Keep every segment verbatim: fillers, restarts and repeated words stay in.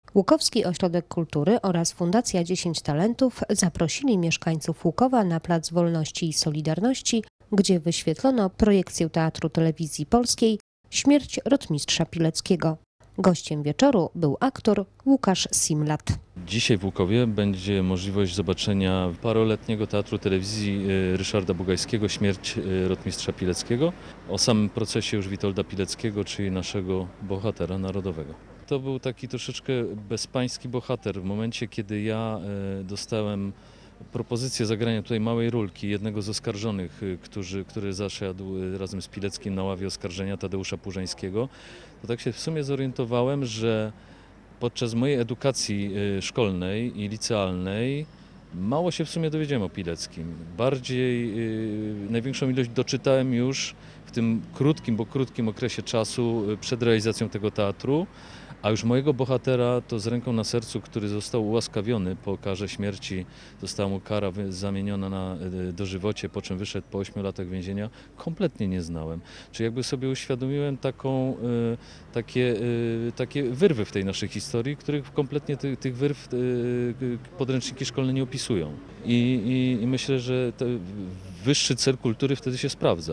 Łukowski Ośrodek Kultury oraz Fundacja dziesięć Talentów zaprosili mieszkańców Łukowa na Plac Wolności i Solidarności, gdzie wyświetlono projekcję Teatru Telewizji Polskiej „Śmierć rotmistrza Pileckiego”. Gościem wieczoru był aktor Łukasz Simlat. Dzisiaj w Łukowie będzie możliwość zobaczenia paroletniego Teatru Telewizji Ryszarda Bugajskiego „Śmierć rotmistrza Pileckiego”, o samym procesie już Witolda Pileckiego, czyli naszego bohatera narodowego. To był taki troszeczkę bezpański bohater. W momencie, kiedy ja dostałem propozycję zagrania tutaj małej rólki jednego z oskarżonych, który, który zasiadł razem z Pileckim na ławie oskarżenia, Tadeusza Purzańskiego, to tak się w sumie zorientowałem, że podczas mojej edukacji szkolnej i licealnej mało się w sumie dowiedziałem o Pileckim. Bardziej, największą ilość doczytałem już w tym krótkim, bo krótkim okresie czasu przed realizacją tego teatru, a już mojego bohatera to z ręką na sercu, który został ułaskawiony po karze śmierci, została mu kara zamieniona na dożywocie, po czym wyszedł po ośmiu latach więzienia, kompletnie nie znałem. Czyli jakby sobie uświadomiłem taką, takie, takie wyrwy w tej naszej historii, których kompletnie tych, tych wyrw podręczniki szkolne nie opisują. I, i, i myślę, że wyższy cel kultury wtedy się sprawdza.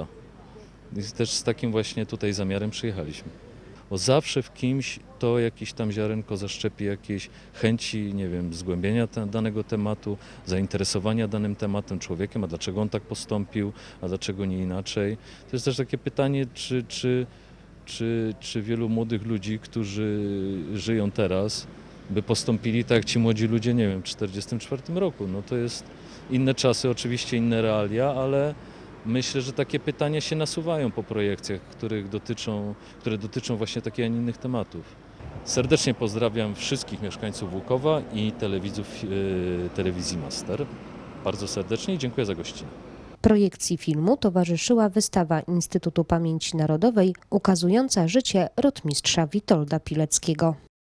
I też z takim właśnie tutaj zamiarem przyjechaliśmy. Bo zawsze w kimś to jakieś tam ziarenko zaszczepi jakiejś chęci, nie wiem, zgłębienia te, danego tematu, zainteresowania danym tematem, człowiekiem, a dlaczego on tak postąpił, a dlaczego nie inaczej. To jest też takie pytanie, czy, czy, czy, czy wielu młodych ludzi, którzy żyją teraz, by postąpili tak jak ci młodzi ludzie, nie wiem, w czterdziestym czwartym roku. No to jest inne czasy, oczywiście inne realia, ale myślę, że takie pytania się nasuwają po projekcjach, których dotyczą, które dotyczą właśnie takich, a nie innych tematów. Serdecznie pozdrawiam wszystkich mieszkańców Łukowa i telewidzów yy, telewizji Master. Bardzo serdecznie i dziękuję za gościnę. Projekcji filmu towarzyszyła wystawa Instytutu Pamięci Narodowej ukazująca życie rotmistrza Witolda Pileckiego.